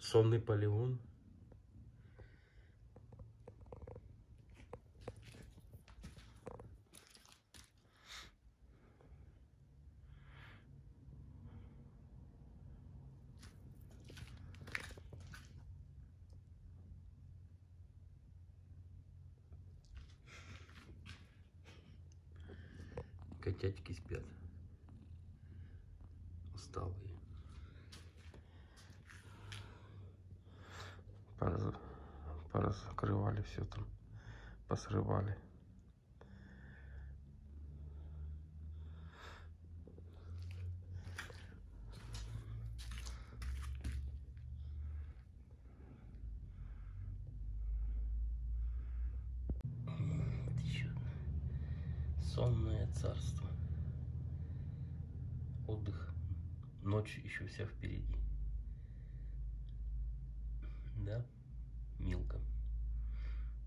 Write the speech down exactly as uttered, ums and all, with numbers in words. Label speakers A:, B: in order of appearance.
A: Сонный полигон. Котятки спят. Усталые. Поразкрывали все там. Посрывали. Еще сонное царство. Отдых. Ночь еще вся впереди.